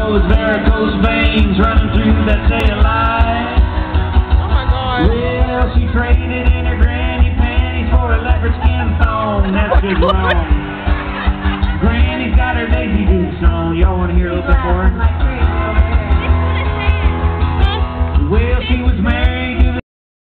those varicose veins running through that cellulite. Oh my God. Well, she traded in her granny panties for a leopard skin thong. That's just wrong. Granny's got her Daisy Dukes on. Y'all want to hear a little bit more?